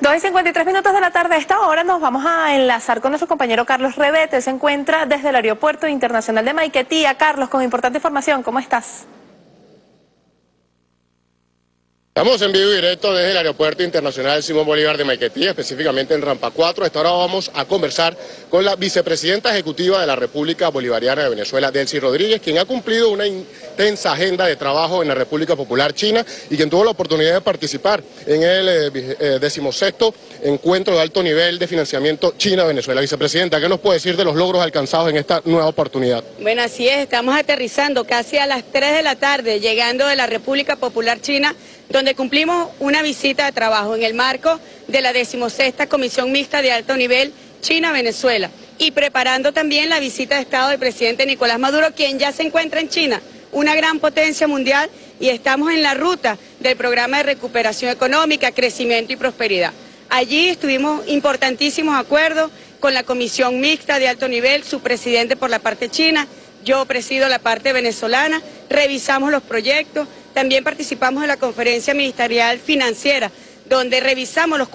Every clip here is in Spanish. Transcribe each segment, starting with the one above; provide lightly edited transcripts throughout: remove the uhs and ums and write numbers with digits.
2:53 de la tarde. A esta hora nos vamos a enlazar con nuestro compañero Carlos Rebete. Se encuentra desde el Aeropuerto Internacional de Maiquetía. Carlos, con importante información, ¿cómo estás? Estamos en vivo y directo desde el Aeropuerto Internacional Simón Bolívar de Maiquetía, específicamente en Rampa 4. A esta hora vamos a conversar con la vicepresidenta ejecutiva de la República Bolivariana de Venezuela, Delcy Rodríguez, quien ha cumplido una intensa agenda de trabajo en la República Popular China y quien tuvo la oportunidad de participar en el 16º Encuentro de Alto Nivel de Financiamiento China-Venezuela. Vicepresidenta, ¿qué nos puede decir de los logros alcanzados en esta nueva oportunidad? Bueno, así es, estamos aterrizando casi a las 3 de la tarde, llegando de la República Popular China, donde cumplimos una visita de trabajo en el marco de la 16ª Comisión Mixta de Alto Nivel China-Venezuela y preparando también la visita de Estado del presidente Nicolás Maduro, quien ya se encuentra en China, una gran potencia mundial, y estamos en la ruta del programa de recuperación económica, crecimiento y prosperidad. Allí estuvimos importantísimos acuerdos con la Comisión Mixta de Alto Nivel, su presidente por la parte china, yo presido la parte venezolana, revisamos los proyectos. También participamos en la conferencia ministerial financiera, donde revisamos los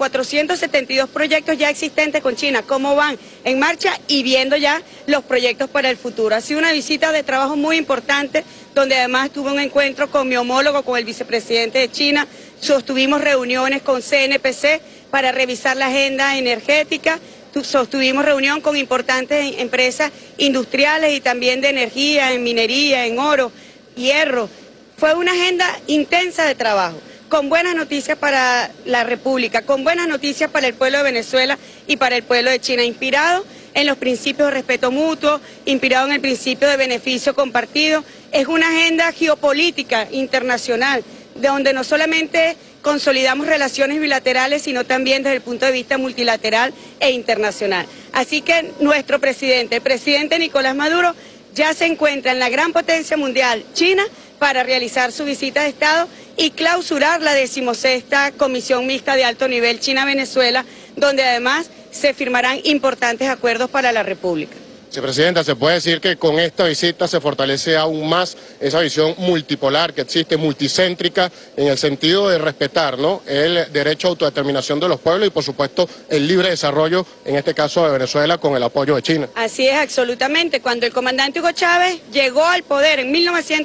472 proyectos ya existentes con China, cómo van en marcha y viendo ya los proyectos para el futuro. Ha sido una visita de trabajo muy importante, donde además tuve un encuentro con mi homólogo, con el vicepresidente de China, sostuvimos reuniones con CNPC para revisar la agenda energética, sostuvimos reunión con importantes empresas industriales y también de energía, en minería, en oro, hierro. Fue una agenda intensa de trabajo, con buenas noticias para la República, con buenas noticias para el pueblo de Venezuela y para el pueblo de China, inspirado en los principios de respeto mutuo, inspirado en el principio de beneficio compartido. Es una agenda geopolítica internacional, donde no solamente consolidamos relaciones bilaterales, sino también desde el punto de vista multilateral e internacional. Así que nuestro presidente, el presidente Nicolás Maduro, ya se encuentra en la gran potencia mundial, China, para realizar su visita de Estado y clausurar la 16ª Comisión Mixta de Alto Nivel China-Venezuela, donde además se firmarán importantes acuerdos para la República. Vicepresidenta, ¿se puede decir que con esta visita se fortalece aún más esa visión multipolar que existe, multicéntrica, en el sentido de respetar, ¿no?, el derecho a autodeterminación de los pueblos y, por supuesto, el libre desarrollo, en este caso de Venezuela, con el apoyo de China? Así es, absolutamente. Cuando el comandante Hugo Chávez llegó al poder en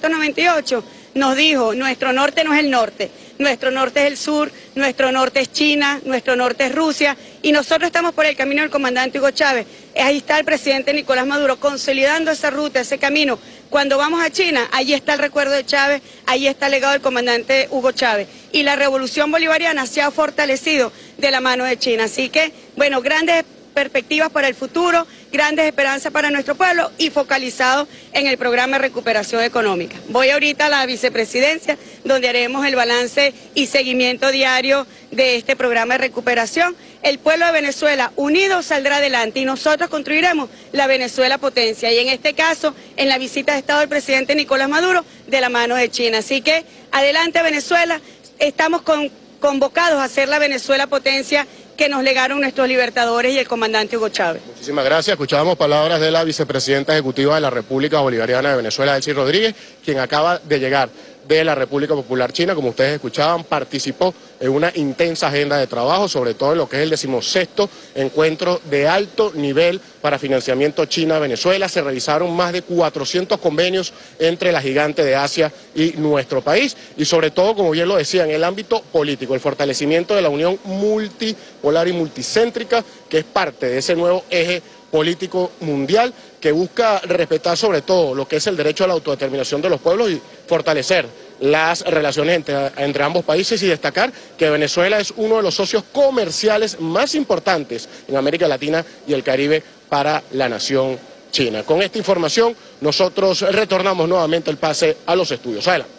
1998, nos dijo: nuestro norte no es el norte, nuestro norte es el sur, nuestro norte es China, nuestro norte es Rusia, y nosotros estamos por el camino del comandante Hugo Chávez. Ahí está el presidente Nicolás Maduro consolidando esa ruta, ese camino. Cuando vamos a China, allí está el recuerdo de Chávez, allí está el legado del comandante Hugo Chávez. Y la revolución bolivariana se ha fortalecido de la mano de China. Así que, bueno, grandes perspectivas para el futuro, grandes esperanzas para nuestro pueblo y focalizado en el programa de recuperación económica. Voy ahorita a la vicepresidencia, donde haremos el balance y seguimiento diario de este programa de recuperación. El pueblo de Venezuela unido saldrá adelante y nosotros construiremos la Venezuela potencia, y en este caso, en la visita de Estado del presidente Nicolás Maduro, de la mano de China. Así que, adelante Venezuela, estamos convocados a ser la Venezuela potencia que nos legaron nuestros libertadores y el comandante Hugo Chávez. Muchísimas gracias. Escuchábamos palabras de la vicepresidenta ejecutiva de la República Bolivariana de Venezuela, Delcy Rodríguez, quien acaba de llegar de la República Popular China. Como ustedes escuchaban, participó en una intensa agenda de trabajo, sobre todo en lo que es el 16º Encuentro de Alto Nivel para Financiamiento China-Venezuela. Se realizaron más de 400 convenios entre la gigante de Asia y nuestro país, y sobre todo, como bien lo decía, en el ámbito político, el fortalecimiento de la unión multipolar y multicéntrica, que es parte de ese nuevo eje político mundial que busca respetar sobre todo lo que es el derecho a la autodeterminación de los pueblos y fortalecer las relaciones entre ambos países, y destacar que Venezuela es uno de los socios comerciales más importantes en América Latina y el Caribe para la nación china. Con esta información nosotros retornamos nuevamente el pase a los estudios. Adelante.